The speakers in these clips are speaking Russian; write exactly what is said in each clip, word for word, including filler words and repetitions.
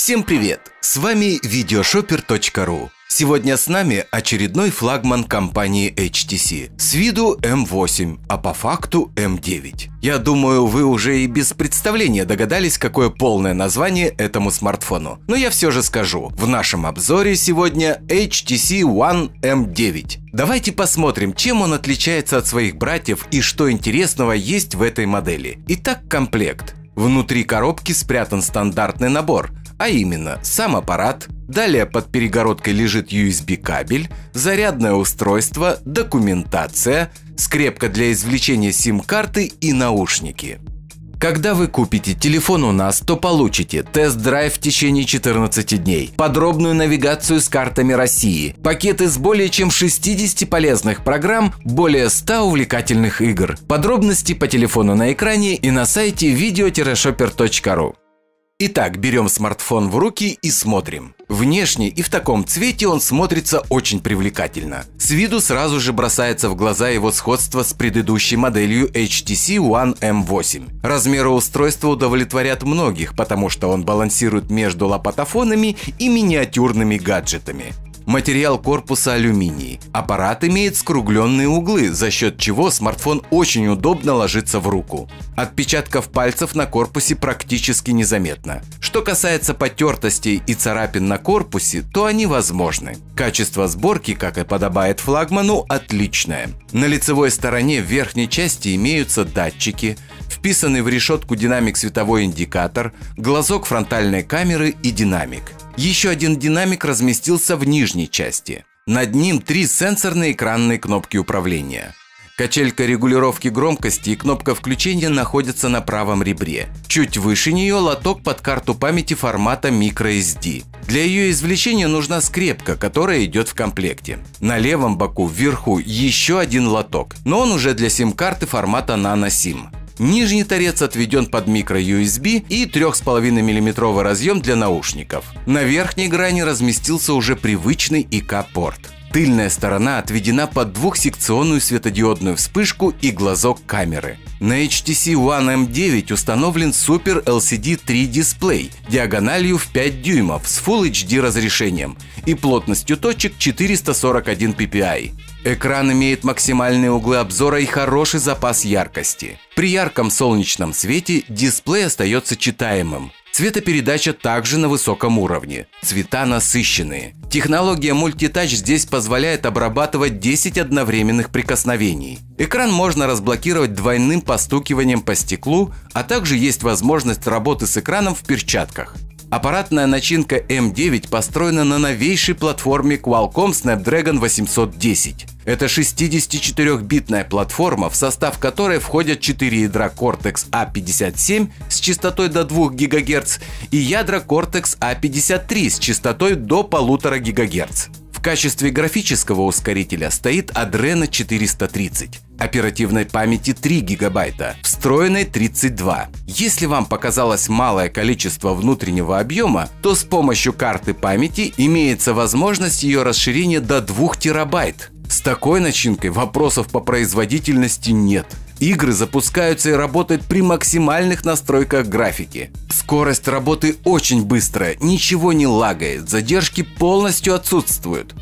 Всем привет! С вами видеошопер точка ру. Сегодня с нами очередной флагман компании эйч ти си. С виду эм восемь, а по факту эм девять. Я думаю, вы уже и без представления догадались, какое полное название этому смартфону. Но я все же скажу. В нашем обзоре сегодня эйч ти си One эм девять. Давайте посмотрим, чем он отличается от своих братьев и что интересного есть в этой модели. Итак, комплект. Внутри коробки спрятан стандартный набор, а именно сам аппарат, далее под перегородкой лежит ю эс би кабель, зарядное устройство, документация, скрепка для извлечения сим-карты и наушники. Когда вы купите телефон у нас, то получите тест-драйв в течение четырнадцати дней, подробную навигацию с картами России, пакеты с более чем шестидесятью полезных программ, более ста увлекательных игр. Подробности по телефону на экране и на сайте видео шопер точка ру. Итак, берем смартфон в руки и смотрим. Внешне и в таком цвете он смотрится очень привлекательно. С виду сразу же бросается в глаза его сходство с предыдущей моделью эйч ти си One эм восемь. Размеры устройства удовлетворят многих, потому что он балансирует между лопатофонами и миниатюрными гаджетами. Материал корпуса алюминий. Аппарат имеет скругленные углы, за счет чего смартфон очень удобно ложится в руку. Отпечатков пальцев на корпусе практически незаметно. Что касается потертостей и царапин на корпусе, то они возможны. Качество сборки, как и подобает флагману, отличное. На лицевой стороне в верхней части имеются датчики, вписанный в решетку динамик световой индикатор, глазок фронтальной камеры и динамик. Еще один динамик разместился в нижней части. Над ним три сенсорные экранные кнопки управления. Качелька регулировки громкости и кнопка включения находятся на правом ребре. Чуть выше нее лоток под карту памяти формата microSD. Для ее извлечения нужна скрепка, которая идет в комплекте. На левом боку вверху еще один лоток, но он уже для сим-карты формата NanoSIM. Нижний торец отведен под микро ю эс би и три и пять миллиметровый разъем для наушников. На верхней грани разместился уже привычный и ка-порт. Тыльная сторона отведена под двухсекционную светодиодную вспышку и глазок камеры. На эйч ти си One эм девять установлен Super эл си ди три дисплей диагональю в пять дюймов с Full эйч ди разрешением и плотностью точек четыреста сорок один пи пи ай. Экран имеет максимальные углы обзора и хороший запас яркости. При ярком солнечном свете дисплей остается читаемым. Цветопередача также на высоком уровне. Цвета насыщенные. Технология мультитач здесь позволяет обрабатывать десять одновременных прикосновений. Экран можно разблокировать двойным постукиванием по стеклу, а также есть возможность работы с экраном в перчатках. Аппаратная начинка эм девять построена на новейшей платформе Qualcomm Snapdragon восемьсот десять. Это шестидесятичетырёхбитная платформа, в состав которой входят четыре ядра Cortex а пятьдесят семь с частотой до двух гигагерц и ядра Cortex а пятьдесят три с частотой до полутора гигагерц. В качестве графического ускорителя стоит Adreno четыреста тридцать. Оперативной памяти три гигабайта, встроенной тридцать два. Если вам показалось малое количество внутреннего объема, то с помощью карты памяти имеется возможность ее расширения до двух терабайт. С такой начинкой вопросов по производительности нет. Игры запускаются и работают при максимальных настройках графики. Скорость работы очень быстрая, ничего не лагает, задержки полностью отсутствуют.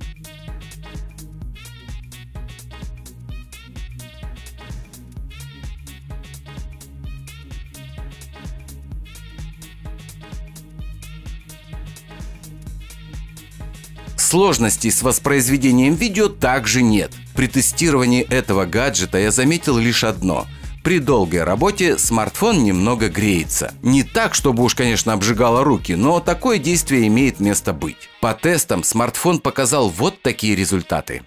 Сложностей с воспроизведением видео также нет. При тестировании этого гаджета я заметил лишь одно. При долгой работе смартфон немного греется. Не так, чтобы уж, конечно, обжигало руки, но такое действие имеет место быть. По тестам смартфон показал вот такие результаты.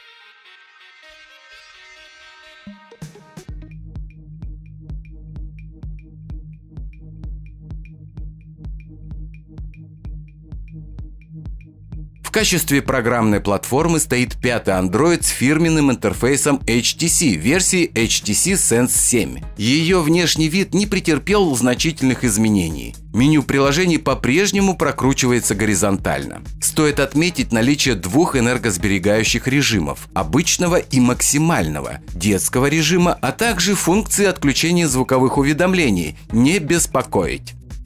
В качестве программной платформы стоит пятый Android с фирменным интерфейсом эйч ти си версии эйч ти си Sense семь. Ее внешний вид не претерпел значительных изменений. Меню приложений по-прежнему прокручивается горизонтально. Стоит отметить наличие двух энергосберегающих режимов – обычного и максимального, детского режима, а также функции отключения звуковых уведомлений «Не беспокоить».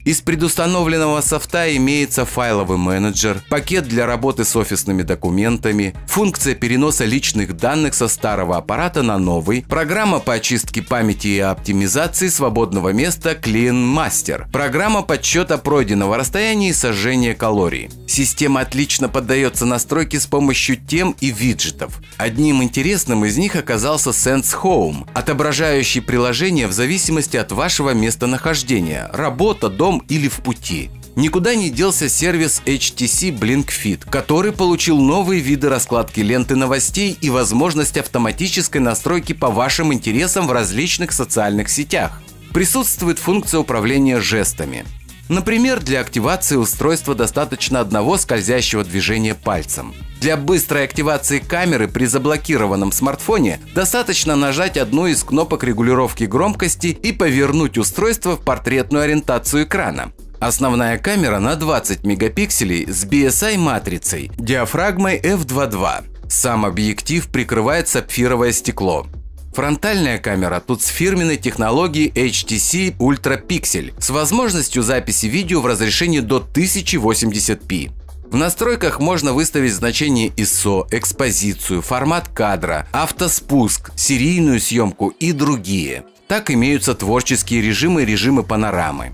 Из предустановленного софта имеется файловый менеджер, пакет для работы с офисными документами, функция переноса личных данных со старого аппарата на новый, программа по очистке памяти и оптимизации свободного места Clean Master, программа подсчета пройденного расстояния и сожжения калорий. Система отлично поддается настройке с помощью тем и виджетов. Одним интересным из них оказался Sense Home, отображающий приложение в зависимости от вашего местонахождения, работа, дом или в пути. Никуда не делся сервис эйч ти си BlinkFit, который получил новые виды раскладки ленты новостей и возможность автоматической настройки по вашим интересам в различных социальных сетях. Присутствует функция управления жестами. Например, для активации устройства достаточно одного скользящего движения пальцем. Для быстрой активации камеры при заблокированном смартфоне достаточно нажать одну из кнопок регулировки громкости и повернуть устройство в портретную ориентацию экрана. Основная камера на двадцать мегапикселей с би эс ай-матрицей, диафрагмой эф два точка два. Сам объектив прикрывает сапфировое стекло. Фронтальная камера тут с фирменной технологией эйч ти си Ultra Pixel с возможностью записи видео в разрешении до тысяча восемьдесят пи. В настройках можно выставить значение ай эс о, экспозицию, формат кадра, автоспуск, серийную съемку и другие. Так имеются творческие режимы и режимы панорамы.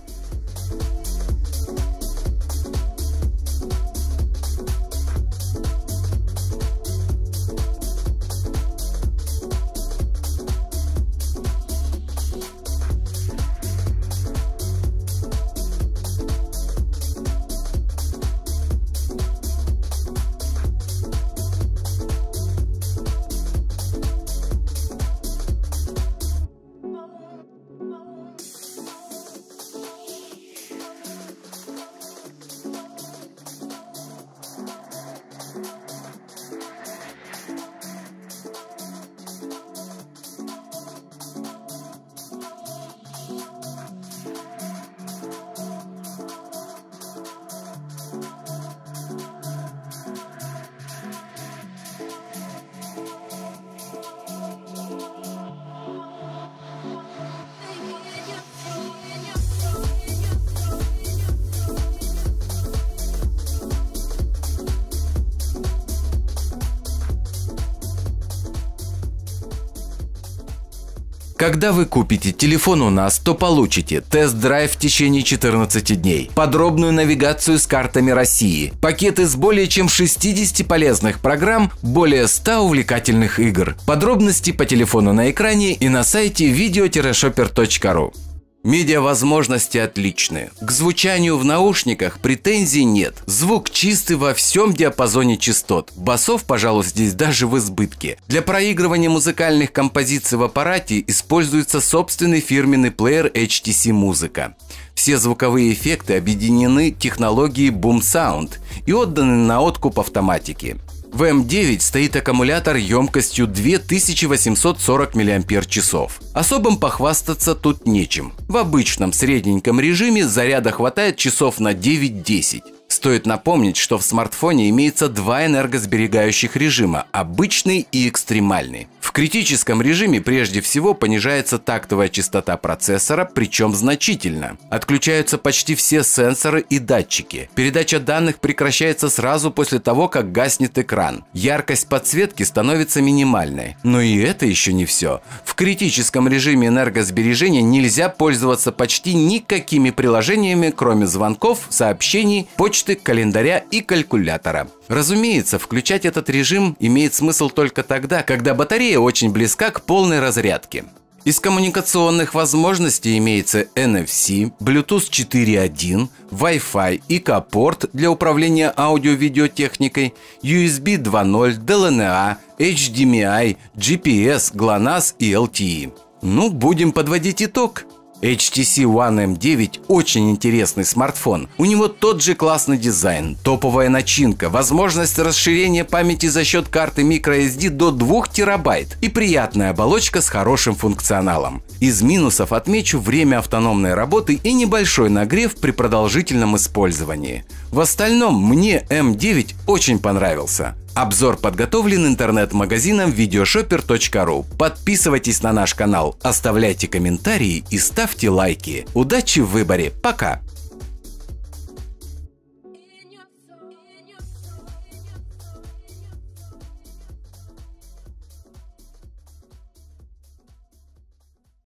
Когда вы купите телефон у нас, то получите тест-драйв в течение четырнадцати дней, подробную навигацию с картами России, пакеты с более чем шестидесятью полезных программ, более ста увлекательных игр. Подробности по телефону на экране и на сайте видео шопер точка ру. Медиавозможности отличные. К звучанию в наушниках претензий нет. Звук чистый во всем диапазоне частот. Басов, пожалуй, здесь даже в избытке. Для проигрывания музыкальных композиций в аппарате используется собственный фирменный плеер эйч ти си Музыка. Все звуковые эффекты объединены технологией Boom Sound и отданы на откуп автоматики. В эм девять стоит аккумулятор емкостью две тысячи восемьсот сорок миллиампер-часов. Особым похвастаться тут нечем. В обычном средненьком режиме заряда хватает часов на девять-десять. Стоит напомнить, что в смартфоне имеется два энергосберегающих режима – обычный и экстремальный. В критическом режиме прежде всего понижается тактовая частота процессора, причем значительно. Отключаются почти все сенсоры и датчики. Передача данных прекращается сразу после того, как гаснет экран. Яркость подсветки становится минимальной. Но и это еще не все. В критическом режиме энергосбережения нельзя пользоваться почти никакими приложениями, кроме звонков, сообщений, почты, календаря и калькулятора. Разумеется, включать этот режим имеет смысл только тогда, когда батарея очень близка к полной разрядке. Из коммуникационных возможностей имеется эн эф си, Bluetooth четыре точка один, Wi-Fi и ка-порт для управления аудио-видеотехникой, ю эс би два ноль, ди эл эн а, эйч ди эм ай, джи пи эс, глонасс и эл ти и. Ну, будем подводить итог. эйч ти си One эм девять очень интересный смартфон. У него тот же классный дизайн, топовая начинка, возможность расширения памяти за счет карты microSD до двух терабайт и приятная оболочка с хорошим функционалом. Из минусов отмечу время автономной работы и небольшой нагрев при продолжительном использовании. В остальном мне эм девять очень понравился. Обзор подготовлен интернет-магазином видео шопер точка ру. Подписывайтесь на наш канал, оставляйте комментарии и ставьте лайки. Удачи в выборе. Пока!